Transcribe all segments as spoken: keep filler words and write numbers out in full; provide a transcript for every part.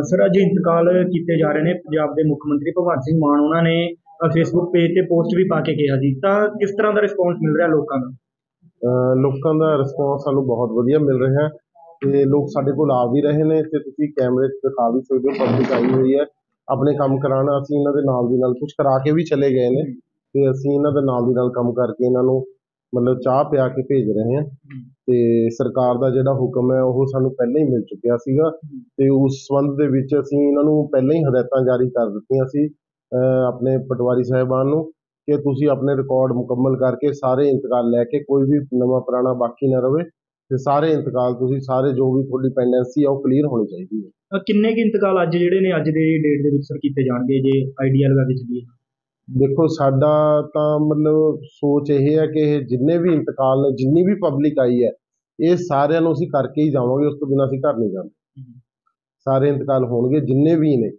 Sir अज इंतकाल किए जा रहे हैं पंजाब के मुख्य मंत्री भगवंत सिंह मान उन्होंने फेसबुक पेज से पोस्ट भी पा के कहा जी, तो किस तरह का रिस्पॉन्स मिल रहा है लोगों का? लोगों का रिस्पॉन्स सानू बहुत वधिया मिल रहा है ਤੇ लोग साडे कोल आ भी रहे हैं ਤੇ ਤੁਸੀਂ कैमरे दिखा भी सकते हो। पब्लिक आई हुई है अपने काम कराना, ਅਸੀਂ ਇਹਨਾਂ ਦੇ ਨਾਲ ਦੀ ਨਾਲ ਕੁਝ ਕਰਾ ਕੇ ਵੀ ਚਲੇ ਗਏ ਨੇ ਤੇ ਅਸੀਂ ਇਹਨਾਂ ਦੇ ਨਾਲ ਦੀ ਨਾਲ ਕੰਮ ਕਰਕੇ ਇਹਨਾਂ ਨੂੰ मतलब ਚਾਹ ਪਿਆ ਕੇ ਭੇਜ ਰਹੇ ਹਾਂ। ਤੇ ਸਰਕਾਰ ਦਾ ਜਿਹੜਾ ਹੁਕਮ ਹੈ ਉਹ ਸਾਨੂੰ ਪਹਿਲਾਂ ਹੀ ਮਿਲ ਚੁੱਕਿਆ ਸੀਗਾ ਤੇ ਉਸ ਸੰਬੰਧ ਦੇ ਵਿੱਚ ਅਸੀਂ ਇਹਨਾਂ ਨੂੰ ਪਹਿਲਾਂ ਹੀ ਹਦਾਇਤਾਂ ਜਾਰੀ ਕਰ ਦਿੱਤੀਆਂ ਸੀ ਆਪਣੇ ਪਟਵਾਰੀ ਸਾਹਿਬਾਨ ਨੂੰ ਕਿ ਤੁਸੀਂ ਆਪਣੇ ਰਿਕਾਰਡ ਮੁਕੰਮਲ ਕਰਕੇ ਸਾਰੇ ਇੰਤਕਾਲ ਲੈ ਕੇ ਕੋਈ ਵੀ ਨਵਾਂ ਪੁਰਾਣਾ ਬਾਕੀ ਨਾ ਰਵੇ ਤੇ ਸਾਰੇ ਇੰਤਕਾਲ ਤੁਸੀਂ ਸਾਰੇ ਜੋ ਵੀ ਤੁਹਾਡੀ ਪੈਂਡੈਂਸੀ ਆ ਉਹ ਕਲੀਅਰ ਹੋਣੀ ਚਾਹੀਦੀ ਹੈ। ਕਿੰਨੇ ਕਿ ਇੰਤਕਾਲ ਅੱਜ ਜਿਹੜੇ ਨੇ ਅੱਜ ਦੇ ਡੇਟ ਦੇ ਵਿੱਚ ਸਰ ਕੀਤੇ ਜਾਣਗੇ ਜੇ ਆਈਡੀਆ ਲਗਾ ਕੇ ਚੱਲੀਏ? ਦੇਖੋ ਸਾਡਾ ਤਾਂ ਮਤਲਬ ਸੋਚ ਇਹ ਹੈ ਕਿ ਜਿੰਨੇ ਵੀ ਇੰਤਕਾਲ ਨੇ ਜਿੰਨੀ ਵੀ ਪਬਲਿਕ ਆਈ ਹੈ ਇਹ ਸਾਰਿਆਂ ਨੂੰ ਅਸੀਂ ਕਰਕੇ ਹੀ ਜਾਵਾਂਗੇ, ਉਸ ਤੋਂ ਬਿਨਾਂ ਅਸੀਂ ਘਰ ਨਹੀਂ ਜਾਂਦੇ। ਸਾਰੇ ਇੰਤਕਾਲ ਹੋਣਗੇ ਜਿੰਨੇ ਵੀ ਨੇ।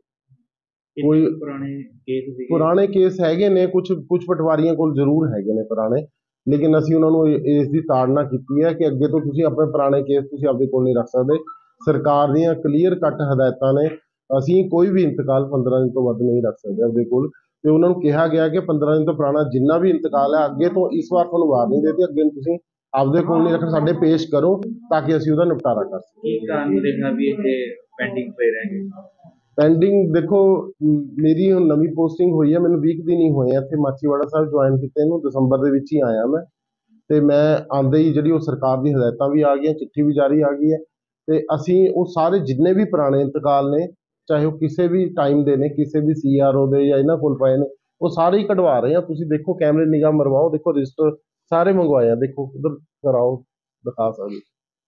ਕੋਈ ਪੁਰਾਣੇ ਕੇਸ ਪੁਰਾਣੇ ਕੇਸ ਹੈਗੇ ਨੇ, ਕੁਝ ਕੁਝ ਪਟਵਾਰੀਆਂ ਕੋਲ ਜ਼ਰੂਰ ਹੈਗੇ ਨੇ ਪੁਰਾਣੇ, ਲੇਕਿਨ ਅਸੀਂ ਉਹਨਾਂ ਨੂੰ ਇਸ ਦੀ ਤਾੜਨਾ ਕੀਤੀ ਹੈ ਕਿ ਅੱਗੇ ਤੋਂ ਤੁਸੀਂ ਆਪਣੇ ਪੁਰਾਣੇ ਕੇਸ ਤੁਸੀਂ ਆਪਦੇ ਕੋਲ ਨਹੀਂ ਰੱਖ ਸਕਦੇ। ਸਰਕਾਰ ਦੀਆਂ ਕਲੀਅਰ ਕੱਟ ਹਦਾਇਤਾਂ ਨੇ, ਅਸੀਂ ਕੋਈ ਵੀ ਇੰਤਕਾਲ ਪੰਦਰਾਂ ਦਿਨ ਤੋਂ ਵੱਧ ਨਹੀਂ ਰੱਖ ਸਕਦੇ ਆਪਦੇ ਕੋਲ ਤੇ ਉਹਨਾਂ ਨੂੰ ਕਿਹਾ ਗਿਆ ਕਿ ਪੰਦਰਾਂ ਦਿਨ ਤੋਂ ਪੁਰਾਣਾ ਜਿੰਨਾ ਵੀ ਇੰਤਕਾਲ ਹੈ ਅੱਗੇ ਤੋਂ ਇਸ ਵਾਰ ਤੁਹਾਨੂੰ ਵਾਰਨਿੰਗ ਦੇ ਦਿੱਤੀ, ਅੱਗੇ ਨੂੰ ਤੁਸੀਂ ਆਪਦੇ ਕੋਲ ਨਹੀਂ ਰੱਖਣਾ, ਸਾਡੇ ਪੇਸ਼ ਕਰੋ ਤਾਂ ਕਿ ਅਸੀਂ ਉਹਦਾ ਨਿਪਟਾਰਾ ਕਰ ਸਕੀਏ। ਕੀ ਕਾਰਨ ਦੇਖਣਾ ਵੀ ਇੱਥੇ ਪੈਂਡਿੰਗ ਪਏ ਰਹਿਣਗੇ? ਪੈਂਡਿੰਗ ਦੇਖੋ ਮੇਰੀ ਹੁਣ ਨਵੀਂ ਪੋਸਟਿੰਗ ਹੋਈ ਹੈ, ਮੈਨੂੰ ਵੀਕ ਦਿਨ ਹੀ ਹੋਏ ਆ ਇੱਥੇ ਮਾਚੀਵਾੜਾ ਸਾਹਿਬ ਜੁਆਇਨ ਕੀਤੇ ਨੂੰ, ਦਸੰਬਰ ਦੇ ਵਿੱਚ ਹੀ ਆਇਆ ਮੈਂ ਤੇ ਮੈਂ ਆਉਂਦੇ ਹੀ ਜਿਹੜੀ ਉਹ ਸਰਕਾਰ ਦੀ ਹਦਾਇਤਾਂ ਵੀ ਆ ਗਈਆਂ, ਚਿੱਠੀ ਵੀ ਜਾਰੀ ਆ ਗਈ ਹੈ ਤੇ ਅਸੀਂ ਉਹ ਸਾਰੇ ਜਿੰਨੇ ਵੀ ਪੁਰਾਣੇ ਇੰਤਕਾਲ ਨੇ ਚਾਹੇ ਉਹ ਕਿਸੇ ਵੀ ਟਾਈਮ ਦੇ ਨੇ, ਕਿਸੇ ਵੀ ਸੀ ਆਰ ਓ ਦੇ ਜਾਂ ਇਹਨਾਂ ਕੋਲ ਪਏ ਨੇ, ਉਹ ਸਾਰੇ ਹੀ ਕਢਵਾ ਰਹੇ ਆ। ਤੁਸੀਂ ਦੇਖੋ ਕੈਮਰੇ ਨਿਗਾਹ ਮਰਵਾਓ, ਦੇਖੋ ਰਜਿਸਟਰ ਸਾਰੇ ਮੰਗਵਾਏ ਆ, ਦੇਖੋ ਉਧਰ ਕਰਾਓ ਦਿਖਾ ਸਕਦੇ।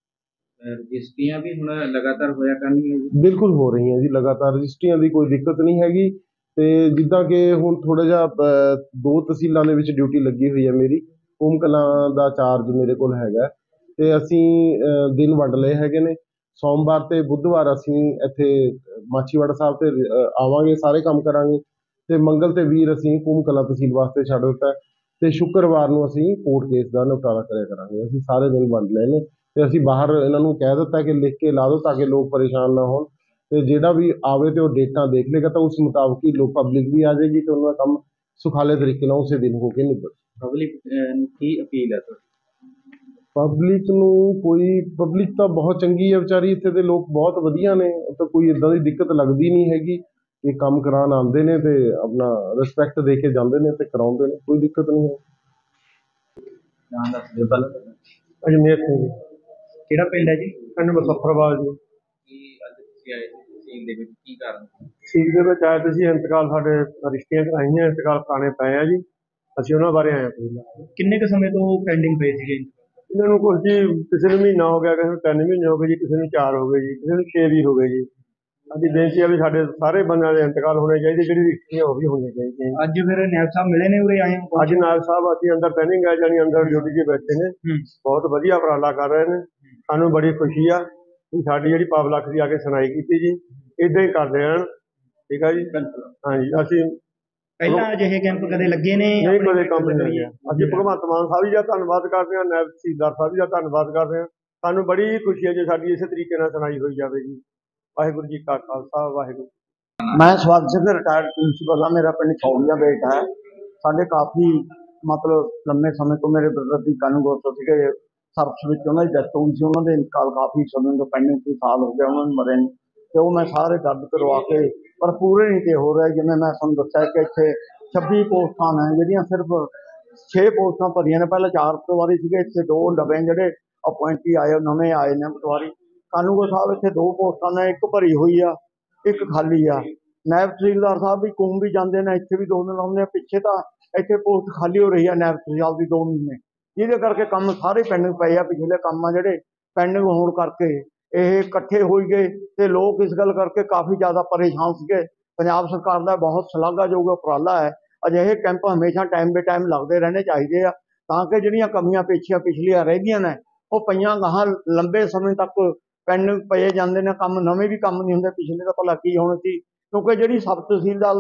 ਰਜਿਸਟਰੀਆਂ ਵੀ ਹੁਣ ਲਗਾਤਾਰ ਹੋਇਆ ਕਰਨਗੀਆਂ ਜੀ? ਬਿਲਕੁਲ ਹੋ ਰਹੀਆਂ ਜੀ ਲਗਾਤਾਰ, ਰਜਿਸਟਰੀਆਂ ਦੀ ਕੋਈ ਦਿੱਕਤ ਨਹੀਂ ਹੈਗੀ ਤੇ ਜਿੱਦਾਂ ਕਿ ਹੁਣ ਥੋੜਾ ਜਿਹਾ ਦੋ ਤਹਿਸੀਲਾਂ ਦੇ ਵਿੱਚ ਡਿਊਟੀ ਲੱਗੀ ਹੋਈ ਹੈ ਮੇਰੀ, ਓਮ ਕਲਾਂ ਦਾ ਚਾਰਜ ਮੇਰੇ ਕੋਲ ਹੈਗਾ ਤੇ ਅਸੀਂ ਦਿਨ ਵੰਡ ਲਏ ਹੈਗੇ ਨੇ। ਸੋਮਵਾਰ ਤੇ ਬੁੱਧਵਾਰ ਅਸੀਂ ਇੱਥੇ ਮਾਚੀਵਾੜਾ ਸਾਹਿਬ ਤੇ ਆਵਾਂਗੇ, ਸਾਰੇ ਕੰਮ ਕਰਾਂਗੇ ਤੇ ਮੰਗਲ ਤੇ ਵੀਰ ਅਸੀਂ ਓਮ ਕਲਾਂ ਤਹਿਸੀਲ ਵਾਸਤੇ ਛੱਡ ਦਿੱਤਾ ਤੇ ਸ਼ੁੱਕਰਵਾਰ ਨੂੰ ਅਸੀਂ ਕੋਰਟ ਕੇਸ ਦਾ ਨਿਪਟਾਰਾ ਕਰਿਆ ਕਰਾਂਗੇ। ਅਸੀਂ ਸਾਰੇ ਦਿਨ ਵੰਡ ਲਏ ਨੇ ਤੇ ਅਸੀਂ ਬਾਹਰ ਇਹਨਾਂ ਨੂੰ ਕਹਿ ਦਿੱਤਾ ਕਿ ਲਿਖ ਕੇ ਲਾ ਦਿਓ ਤਾਂ ਕਿ ਲੋਕ ਪਰੇਸ਼ਾਨ ਨਾ ਹੋਣ ਤੇ ਜਿਹੜਾ ਵੀ ਆਵੇ ਤੇ ਉਹ ਡੇਟਾਂ ਦੇਖ ਲੇਗਾ ਤਾਂ ਉਸ ਮੁਤਾਬਕ ਹੀ ਲੋਕ ਪਬਲਿਕ ਵੀ ਆ ਜਾਏਗੀ ਤੇ ਉਹਨਾਂ ਦਾ ਕੰਮ ਸੁਖਾਲੇ ਤਰੀਕੇ ਨਾਲ ਉਸੇ ਦਿਨ ਹੋ ਕੇ ਨਿਬੜ। ਪਬਲਿਕ ਨੂੰ ਕੀ ਅਪੀਲ ਹੈ ਤੁਹਾਡੀ? ਪਬਲਿਕ ਨੂੰ ਕੋਈ ਪਬਲਿਕ ਤਾਂ ਬਹੁਤ ਚੰਗੀ ਹੈ ਵਿਚਾਰੀ, ਇੱਥੇ ਦੇ ਲੋਕ ਬਹੁਤ ਵਧੀਆ ਨੇ, ਤਾਂ ਕੋਈ ਇੱਦਾਂ ਦੀ ਦਿੱਕਤ ਲੱਗਦੀ ਨਹੀਂ ਹੈਗੀ। ਇਹ ਕੰਮ ਕਰਾਉਣ ਆਉਂਦੇ ਨੇ ਤੇ ਆਪਣਾ ਰਿਸਪੈਕਟ ਦੇ ਕੇ ਜਾਂਦੇ ਨੇ ਤੇ ਕਰਾਉਂਦੇ ਨੇ, ਕੋਈ ਦਿੱਕਤ ਨਹੀਂ ਹੈ। ਨਾਮ ਦੱਸ ਦਿਓ ਪਹਿਲਾਂ। ਅਜਮੇਰ ਸਿੰਘ ਜੀ। ਕਿਹੜਾ ਪਿੰਡ ਹੈ ਜੀ? ਪਿੰਡ ਮੁਜ਼ੱਫਰਬਾਦ ਜੀ। ਕੀ ਅੱਜ ਤੁਸੀਂ ਆਏ ਤਹਿਸੀਲ ਦੇ ਵਿੱਚ, ਕੀ ਕਾਰਨ? ਤਹਿਸੀਲ ਦੇ ਵਿੱਚ ਆਏ ਤੁਸੀਂ ਇੰਤਕਾਲ ਸਾਡੇ ਰਿਸ਼ਤੀਆਂ ਕਰਾਈਆਂ, ਇੰਤਕਾਲ ਕਰਾਉਣੇ ਪਏ ਆ ਜੀ, ਅਸੀਂ ਉਹਨਾਂ ਬਾਰੇ ਆਏ ਹਾਂ। ਕਿੰਨੇ ਕੁ ਸਮੇਂ ਤੋਂ ਪੈਂਡਿੰਗ ਪਏ ਸੀਗੇ ਇਹਨਾਂ ਨੂੰ? ਕੁਝ ਜੀ ਕਿਸੇ ਨੂੰ ਮਹੀਨਾ ਹੋ ਗਿਆ, ਕਿਸੇ ਨੂੰ ਤਿੰਨ ਮਹੀਨੇ ਹੋ ਗਏ ਜੀ, ਕਿਸੇ ਨੂੰ ਚਾਰ ਹੋ ਗਏ ਜੀ, ਕਿਸੇ ਨੂੰ ਛੇ ਵੀ ਹੋ ਗਏ ਜੀ। ਸਾਡੀ ਬੇਨਤੀ ਹੈ ਵੀ ਸਾਡੇ ਸਾਰੇ ਬੰਦਿਆਂ ਦੇ ਇੰਤਕਾਲ ਹੋਣੇ ਚਾਹੀਦੇ, ਜਿਹੜੀ ਰਿਸ਼ਤੀਆਂ ਉਹ ਵੀ ਹੋਣੀਆਂ ਚਾਹੀਦੀਆਂ। ਅੱਜ ਫਿਰ ਨਾਇਬ ਸਾਹਿਬ ਮਿਲੇ ਨੇ ਉਰੇ ਆਏ? ਅੱਜ ਨਾਇਬ ਸਾਹਿਬ ਅਸੀਂ ਅੰਦਰ ਪੈਂਡਿੰਗ ਆ ਜਾਣੀ ਅੰਦਰ ਡਿਊਟੀ 'ਚ ਬੈਠੇ ਨੇ, ਬਹੁਤ ਵਧੀਆ ਉਪਰਾਲਾ ਕਰ ਰਹੇ ਨੇ, ਸਾਨੂੰ ਬੜੀ ਖੁਸ਼ੀ ਆ ਵੀ ਸਾਡੀ ਜਿਹੜੀ ਪਬਲਿਕ ਦੀ ਆ ਕੇ ਸੁਣਾਈ ਕੀਤੀ ਜੀ, ਇੱਦਾਂ ਹੀ ਕਰਦੇ ਰਹਿਣ। ਠੀਕ ਆ ਜੀ? ਹਾਂਜੀ। ਅਸੀਂ ਪਹਿਲਾਂ ਅਜਿਹੇ ਕੈਂਪ ਕਦੇ ਲੱਗੇ ਨੇ? ਨਹੀਂ, ਕਦੇ ਕੰਮ ਨਹੀਂ ਲੱਗਿਆ। ਅਸੀਂ ਭਗਵੰਤ ਮਾਨ ਸਾਹਿਬ ਜੀ ਦਾ ਧੰਨਵਾਦ ਕਰਦੇ ਹਾਂ, ਨਾਇਬ ਤਹਿਸੀਲਦਾਰ ਸਾਹਿਬ ਜੀ ਦਾ ਧੰਨਵਾਦ ਕਰਦੇ ਹਾਂ। ਸਾਨੂੰ ਬੜੀ ਖੁਸ਼ੀ ਹੈ ਜੇ ਸਾਡੀ ਇਸੇ ਤਰੀਕੇ ਨਾਲ ਸੁਣਾਈ ਹੋਈ ਜਾਵੇ ਜੀ। ਵਾਹਿਗੁਰੂ ਜੀ ਕਾ ਖਾਲਸਾ, ਵਾਹਿਗੁਰੂ। मैं सवागत सिंह रिटायर्ड प्रिंसीपल हाँ, मेरा पिंड छौड़िया बेट है। साढ़े काफ़ी मतलब लंबे समय तो मेरे ब्रदर की कानूगोत थे सर्विस में, उन्होंने डेथ हुई सी, उन्होंने इंतकाल काफ़ी समय तो पेंडिंग से साल हो गया उन्होंने मरे ने, तो मैं सारे दर्द करवा के पर पूरे नहीं थे हो रहे। जिमें मैं तुहानूं दस्सिया कि इत्थे छब्बी पोस्टां ने जिहड़ियां सिर्फ छे पोस्टां भरियां ने, पहले चार पटवारी सीगे, इत्थे दो नवे जिहड़े अपॉइंटी आए नवे आए ने पटवारी। कानूगो साहब इत्थे दो पोस्टां ने, एक भरी हुई आ, एक खाली आ। नायब तहसीलदार साहब भी कूम भी जाते हैं, इत्थे भी दो दिन लाउंदे, पिछे तो इत्थे पोस्ट खाली हो रही है नायब तहसीलदार की दो महीने, जिहदे करके काम सारे पेंडिंग पे आ। पिछले काम आ जिहड़े पेंडिंग होने करके ये इकट्ठे हो गए तो लोग इस गल करके काफ़ी ज़्यादा परेशान थे। पंजाब सरकार का बहुत शलाघायोग उपराला है, अजिहे कैंप हमेशा टाइम बे टाइम लगते रहने चाहिए ताकि जिहड़ियां कमियां पेशियां पिछलियां रह गई ने वो पईयां गाहां लंबे समय तक पेंडिंग पे जाते हैं, काम नवे भी काम नहीं होंगे, पिछले तो भला की होने सी। क्योंकि जी सब तहसीलदार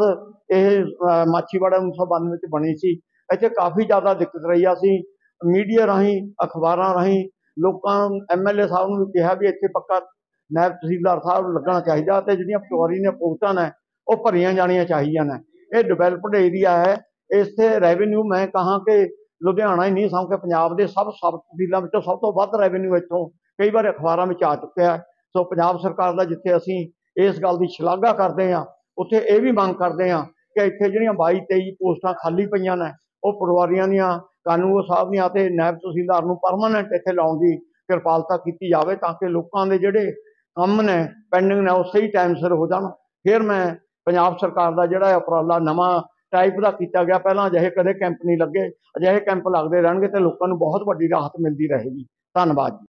ये माछीवाड़ा उन्नीस सौ बानवे बनी सी, इत्थे काफ़ी ज़्यादा दिक्कत रही। असीं मीडिया राही अखबारां राही लोकां एम एल ए साहब नूं भी कहा भी इत्थे पक्का ਨਾਇਬ ਤਹਿਸੀਲਦਾਰ ਸਾਹਿਬ ਲੱਗਣਾ ਚਾਹੀਦਾ ਤੇ ਜਿਹੜੀਆਂ ਪਟਵਾਰੀ ਦੀਆਂ ਪੋਸਟਾਂ ਨੇ ਉਹ ਭਰੀਆਂ ਜਾਣੀਆਂ ਚਾਹੀਦੀਆਂ ਨੇ। ਇਹ ਡਿਵੈਲਪਡ ਏਰੀਆ ਹੈ, ਇੱਥੇ ਰੈਵਨਿਊ ਮੈਂ ਕਹਾਂ ਕਿ ਲੁਧਿਆਣਾ ਹੀ ਨਹੀਂ ਸਗੋਂ ਪੰਜਾਬ ਦੇ ਸਭ ਸਬ ਤਹਿਸੀਲਾਂ ਵਿੱਚੋਂ ਸਭ ਤੋਂ ਵੱਧ ਰੈਵਨਿਊ ਇੱਥੋਂ ਕਈ ਵਾਰ ਅਖਬਾਰਾਂ ਵਿੱਚ ਆ ਚੁੱਕਿਆ। ਸੋ ਪੰਜਾਬ ਸਰਕਾਰ ਦਾ ਜਿੱਥੇ ਅਸੀਂ ਇਸ ਗੱਲ ਦੀ ਸ਼ਲਾਘਾ ਕਰਦੇ ਹਾਂ, ਉੱਥੇ ਇਹ ਵੀ ਮੰਗ ਕਰਦੇ ਹਾਂ ਕਿ ਇੱਥੇ ਜਿਹੜੀਆਂ ਬਾਈ ਤੇਈ ਪੋਸਟਾਂ ਖਾਲੀ ਪਈਆਂ ਨੇ ਉਹ ਪਟਵਾਰੀਆਂ ਦੀਆਂ, ਕਾਨੂੰਗੋ ਸਾਹਿਬ ਦੀਆਂ ਤੇ ਨਾਇਬ ਤਹਿਸੀਲਦਾਰ ਨੂੰ ਪਰਮਾਨੈਂਟ ਇੱਥੇ ਲਾਉਣ ਦੀ ਕਿਰਪਾਲਤਾ ਕੀਤੀ ਜਾਵੇ ਤਾਂ ਕਿ ਲੋਕਾਂ ਦੇ ਜਿਹੜੇ ਕੰਮ ਨੇ ਪੈਂਡਿੰਗ ਨੇ ਉਹ ਸਹੀ ਟਾਈਮ ਸਿਰ ਹੋ ਜਾਣ। ਫਿਰ ਮੈਂ ਪੰਜਾਬ ਸਰਕਾਰ ਦਾ ਜਿਹੜਾ ਉਪਰਾਲਾ ਨਵਾਂ ਟਾਈਪ ਦਾ ਕੀਤਾ ਗਿਆ, ਪਹਿਲਾਂ ਅਜਿਹੇ ਕਦੇ ਕੈਂਪ ਨਹੀਂ ਲੱਗੇ, ਅਜਿਹੇ ਕੈਂਪ ਲੱਗਦੇ ਰਹਿਣਗੇ ਤੇ ਲੋਕਾਂ ਨੂੰ ਬਹੁਤ ਵੱਡੀ ਰਾਹਤ ਮਿਲਦੀ ਰਹੇਗੀ। ਧੰਨਵਾਦ ਜੀ।